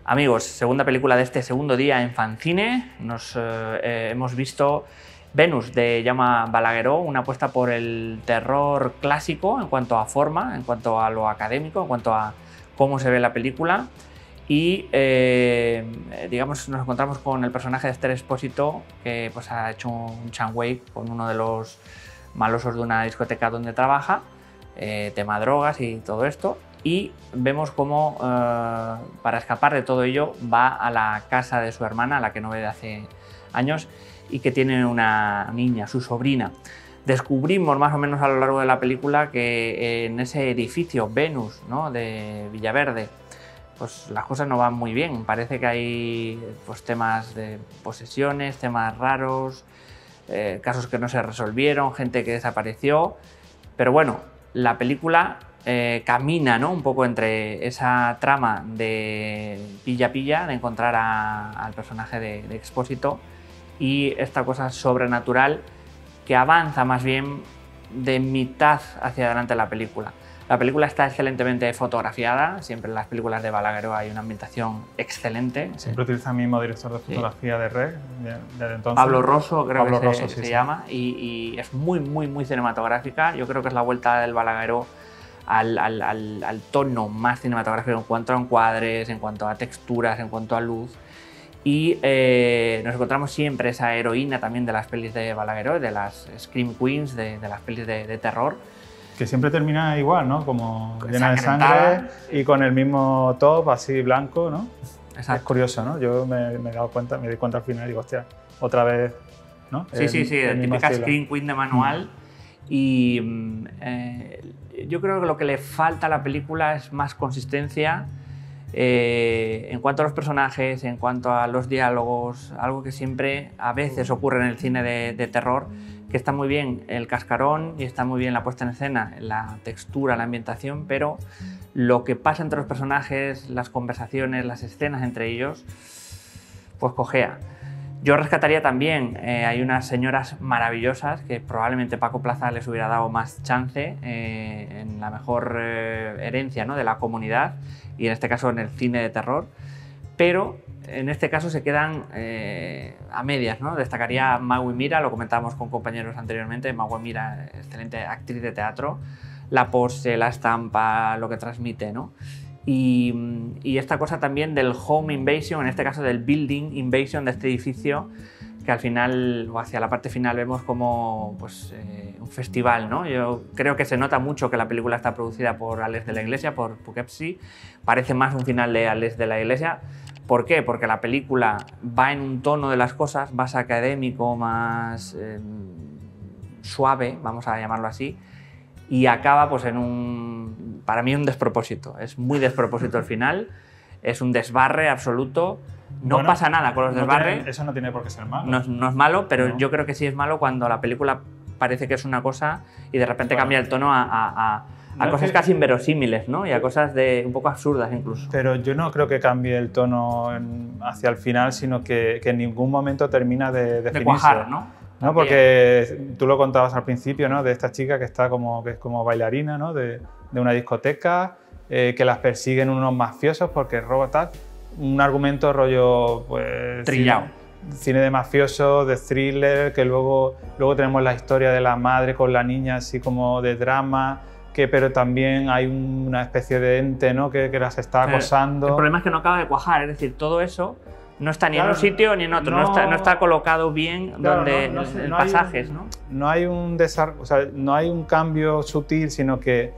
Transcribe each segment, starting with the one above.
Amigos, segunda película de este segundo día en Fancine. Hemos visto Venus de Jaume Balagueró, una apuesta por el terror clásico en cuanto a forma, en cuanto a lo académico, en cuanto a cómo se ve la película. Y digamos, nos encontramos con el personaje de Esther Expósito, que pues, ha hecho un Chan Wei con uno de los malosos de una discoteca donde trabaja, tema drogas y todo esto. Y vemos cómo, para escapar de todo ello, va a la casa de su hermana, a la que no ve de hace años, y que tiene una niña, su sobrina. Descubrimos más o menos a lo largo de la película que en ese edificio Venus, ¿no?, de Villaverde, pues las cosas no van muy bien. Parece que hay pues, temas de posesiones, temas raros, casos que no se resolvieron, gente que desapareció. Pero bueno, la película camina, ¿no?, un poco entre esa trama de pilla-pilla, de encontrar al personaje de Expósito, y esta cosa sobrenatural que avanza más bien de mitad hacia adelante la película. La película está excelentemente fotografiada, siempre en las películas de Balagueró hay una ambientación excelente. Siempre utiliza el mismo director de fotografía de REC, desde entonces. Pablo Rosso, creo que se llama, y es muy cinematográfica. Yo creo que es la vuelta del Balagueró al tono más cinematográfico en cuanto a encuadres, en cuanto a texturas, en cuanto a luz. Y nos encontramos siempre esa heroína también de las pelis de Balagueró, de las Scream Queens, de las pelis de terror. Que siempre termina igual, ¿no? Como llena de sangre y con el mismo top así blanco, ¿no? Exacto. Es curioso, ¿no? Yo me di cuenta al final y digo, hostia, otra vez, ¿no? Sí, típica Scream Queen de manual. Y yo creo que lo que le falta a la película es más consistencia en cuanto a los personajes, en cuanto a los diálogos, algo que siempre a veces ocurre en el cine de terror, que está muy bien el cascarón y está muy bien la puesta en escena, la textura, la ambientación, pero lo que pasa entre los personajes, las conversaciones, las escenas entre ellos, pues cojea. Yo rescataría también, hay unas señoras maravillosas que probablemente Paco Plaza les hubiera dado más chance en la mejor herencia, ¿no?, de la comunidad, y en este caso en el cine de terror, pero en este caso se quedan a medias, ¿no? Destacaría a Magui Mira, lo comentábamos con compañeros anteriormente. Magui Mira, excelente actriz de teatro, la pose, la estampa, lo que transmite, ¿no? Y esta cosa también del home invasion, en este caso del building invasion de este edificio, que al final, o hacia la parte final, vemos como pues, un festival, ¿no? Yo creo que se nota mucho que la película está producida por Alex de la Iglesia, por Poughkeepsie. Parece más un final de Alex de la Iglesia. ¿Por qué? Porque la película va en un tono de las cosas más académico, más suave, vamos a llamarlo así, y acaba pues, en para mí un despropósito. Es muy despropósito el final, es un desbarre absoluto. No pasa nada con los desbarres. Eso no tiene por qué ser malo. No es malo, pero yo creo que sí es malo cuando la película parece que es una cosa y de repente cambia el tono a cosas casi inverosímiles, ¿no? Y a cosas un poco absurdas incluso. Pero yo no creo que cambie el tono hacia el final, sino que en ningún momento termina de definirse. De cuajar, ¿no? ¿No? Porque tú lo contabas al principio, ¿no?, de esta chica que es como bailarina, ¿no?, de una discoteca, que las persiguen unos mafiosos porque roba tal. Un argumento rollo, pues... trillado. Cine de mafiosos, de thriller, que luego tenemos la historia de la madre con la niña, así como de drama, pero también hay una especie de ente, ¿no?, que las está acosando. El problema es que no acaba de cuajar, es decir, todo eso no está ni en un sitio ni en otro, no está colocado bien en pasajes, ¿no? No hay un desarrollo, o sea, no hay un cambio sutil, sino que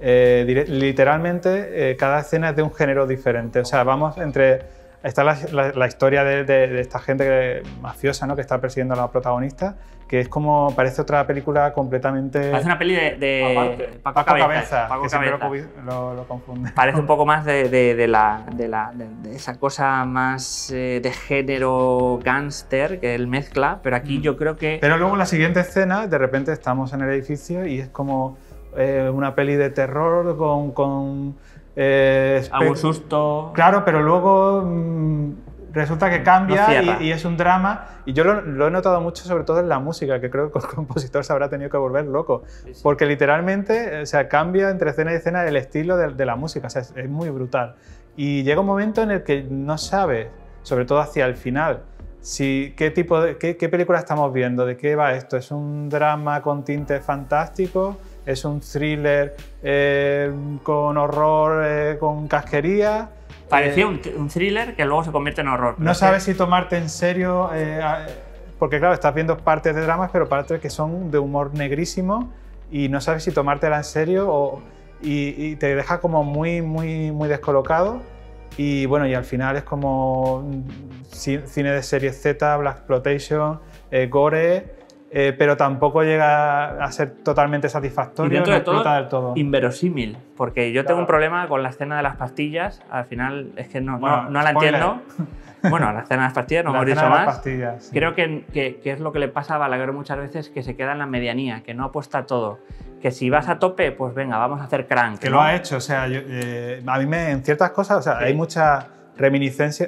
literalmente cada escena es de un género diferente. O sea, vamos entre... Está la historia de esta gente mafiosa, ¿no?, que está persiguiendo a la protagonista, que es como, parece otra película completamente... Parece una peli de Paco Cabeza, que siempre lo confunde. Parece un poco más de esa cosa más de género gángster que él mezcla, pero aquí yo creo que... Pero luego en la siguiente escena, de repente estamos en el edificio y es como una peli de terror con algún susto. Claro, pero luego resulta que cambia y es un drama. Y yo lo he notado mucho, sobre todo en la música, que creo que el compositor se habrá tenido que volver loco. Sí. Porque literalmente, o sea, cambia entre escena y escena el estilo de la música. O sea, es muy brutal. y llega un momento en el que no sabes, sobre todo hacia el final, qué película estamos viendo, de qué va esto. ¿Es un drama con tintes fantásticos? ¿Es un thriller con horror, con casquería? Parecía un thriller que luego se convierte en horror. No sabes si tomarte en serio, porque claro, estás viendo partes de dramas, pero partes que son de humor negrísimo y no sabes si tomártela en serio y te deja como muy descolocado. Y bueno, y al final es como cine de serie Z, blaxploitation, gore, pero tampoco llega a ser totalmente satisfactorio, y dentro no de todo, explota del todo. Inverosímil, porque yo tengo un problema con la escena de las pastillas, al final es que no la entiendo. Bueno, la escena de las pastillas, no hemos dicho más. Pastillas, sí. Creo que es lo que le pasa a Balaguer muchas veces, que se queda en la medianía, que no apuesta a todo. Que si vas a tope, pues venga, vamos a hacer crank. Que ¿no? lo ha hecho, o sea, a mí en ciertas cosas, o sea, sí, hay mucha reminiscencia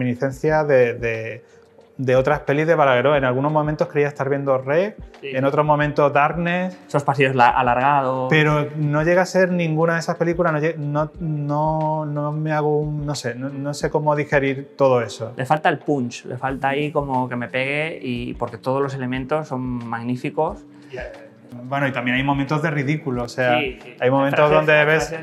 de otras pelis de Balagueró. En algunos momentos creía estar viendo Rec, sí, en otros momentos Darkness. Esos pasillos alargados. Pero no llega a ser ninguna de esas películas, no me hago no sé cómo digerir todo eso. Le falta el punch, le falta ahí como que me pegue, porque todos los elementos son magníficos. Bueno, y también hay momentos de ridículo, o sea, sí. hay momentos donde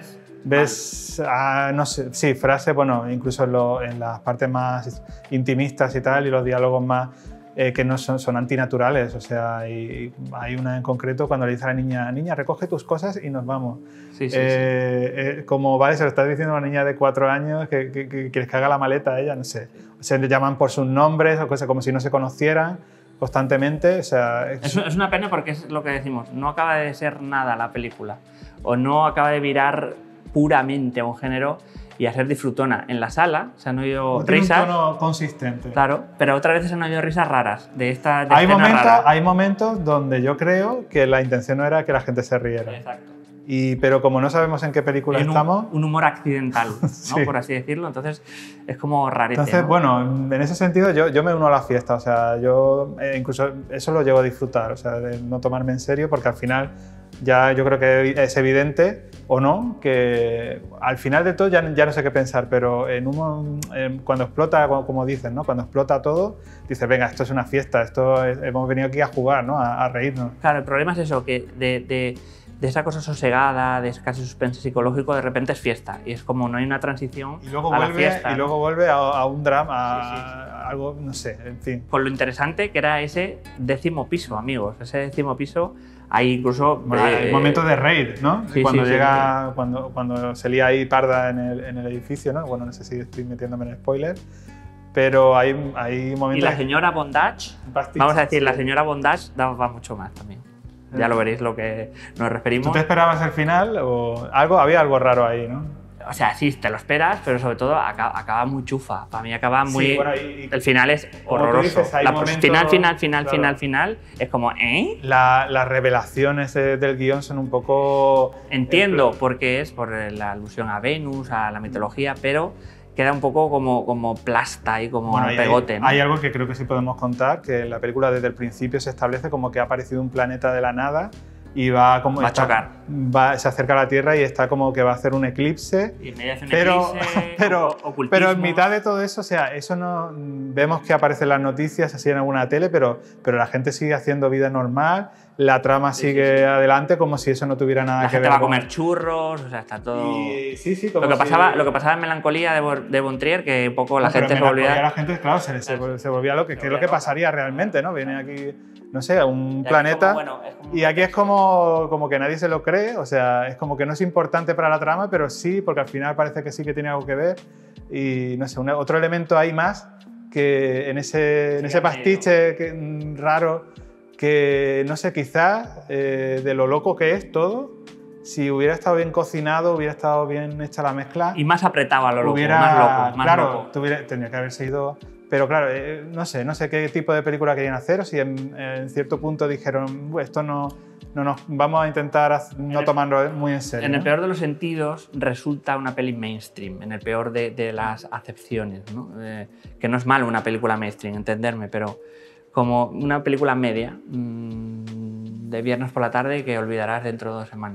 ves no sé, sí, frases, bueno, incluso en las partes más intimistas y tal, y los diálogos más que no son antinaturales, o sea, hay una en concreto cuando le dice a la niña, recoge tus cosas y nos vamos. Sí. Como, vale, se lo estás diciendo a una niña de 4 años que quieres que haga la maleta a ella, no sé. Se le llaman por sus nombres o cosas como si no se conocieran constantemente, o sea... Es una pena porque es lo que decimos, no acaba de ser nada la película, o no acaba de virar puramente a un género y a ser disfrutona. En la sala se han oído risas... un tono consistente. Claro, pero otras veces se han oído risas raras, hay momentos donde yo creo que la intención no era que la gente se riera. Exacto. Pero como no sabemos en qué película estamos... Un humor accidental, ¿no? Sí. Por así decirlo, entonces es como rarete. Entonces, ¿no? Bueno, en ese sentido yo me uno a la fiesta, o sea, yo incluso eso lo llego a disfrutar, o sea, de no tomarme en serio, porque al final ya yo creo que es evidente, o no, que al final de todo ya no sé qué pensar, pero cuando explota, como dicen, ¿no? Cuando explota todo, dices, venga, esto es una fiesta, hemos venido aquí a jugar, ¿no? A reírnos. Claro, el problema es eso, que de esa cosa sosegada, de casi suspense psicológico, de repente es fiesta. Y es como no hay una transición a la fiesta. Y luego vuelve a un drama, a algo, no sé, en fin. Con lo interesante que era ese 10º piso, amigos. Ese 10º piso, hay incluso... hay momentos de raid, ¿no? Sí, cuando llega, cuando se lía ahí parda en el edificio, ¿no? Bueno, no sé si estoy metiéndome en spoiler. Pero hay momentos... Y la señora Bondage, vamos a decir, la señora Bondage va mucho más también. Ya lo veréis lo que nos referimos. ¿Tú te esperabas el final o había algo raro ahí, no? O sea, sí, te lo esperas, pero sobre todo acaba muy chufa. Para mí acaba muy... Sí, bueno, el final es horroroso. Final es como, ¿eh? Las revelaciones del guión son un poco... Entiendo por qué es, por la alusión a Venus, a la mitología, pero queda un poco como plasta y como pegote, ¿no? Hay algo que creo que sí podemos contar, que en la película desde el principio se establece como que ha aparecido un planeta de la nada y va a chocar. Se acerca a la Tierra y está como que va a hacer un eclipse. Y en medio hace un eclipse, pero en mitad de todo eso, o sea, eso no vemos que aparecen las noticias así en alguna tele, pero la gente sigue haciendo vida normal, la trama sigue adelante como si eso no tuviera nada que ver. La gente va a comer churros, o sea, está todo... Como lo que pasaba en Melancolía de Bontrier, que un poco la gente se volvía... La gente, claro, se volvía lo que es lo que pasaría realmente, ¿no? Viene aquí, no sé, a un planeta y aquí es como que nadie se lo cree, o sea, es como que no es importante para la trama, pero sí, porque al final parece que sí que tiene algo que ver y, no sé, otro elemento hay más que en ese pastiche raro que, no sé, quizás de lo loco que es todo, si hubiera estado bien cocinado, hubiera estado bien hecha la mezcla. Y más apretado a lo loco, más loco. Tendría que haberse ido... Pero claro, no sé qué tipo de película querían hacer, o si en cierto punto dijeron, esto no nos vamos a intentar no tomarlo muy en serio. En el peor de los sentidos resulta una peli mainstream, en el peor de las acepciones, ¿no? Que no es malo una película mainstream, entenderme, pero como una película media de viernes por la tarde que olvidarás dentro de 2 semanas.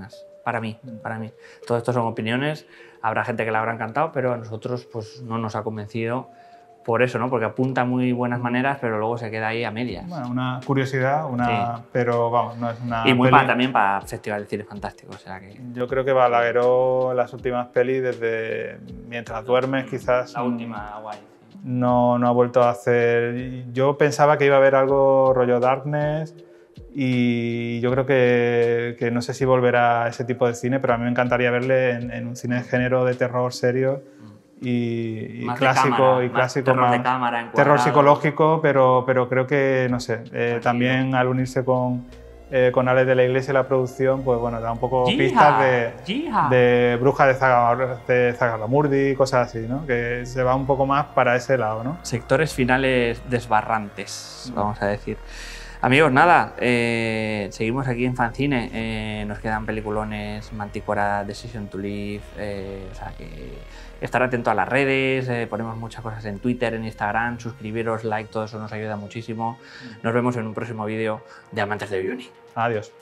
para mí. Todo esto son opiniones, habrá gente que le habrá encantado, pero a nosotros pues, no nos ha convencido por eso, ¿no? Porque apunta muy buenas maneras, pero luego se queda ahí a medias. Bueno, una curiosidad, pero vamos, no es una y muy peli... también para Festival de Cine Fantástico. O sea que... Yo creo que Balagueró, las últimas pelis, desde Mientras duermes, quizás... La última, guay. No ha vuelto a hacer... Yo pensaba que iba a haber algo rollo Darkness y yo creo que no sé si volverá a ese tipo de cine, pero a mí me encantaría verle en un cine de género de terror serio y clásico, terror de cámara, encuadrado. Terror psicológico, pero creo que, no sé, también al unirse con Alex de la Iglesia y la producción, pues bueno, da un poco pistas de Bruja de Zagaramurdi, cosas así, ¿no? Que se va un poco más para ese lado, ¿no? Sectores finales desbarrantes, vamos a decir. Amigos, nada, seguimos aquí en Fancine, nos quedan peliculones, Mantícora, Decision to Live, o sea que estar atento a las redes, ponemos muchas cosas en Twitter, en Instagram, suscribiros, like, todo eso nos ayuda muchísimo. Nos vemos en un próximo vídeo de Amantes de Viewing. Adiós.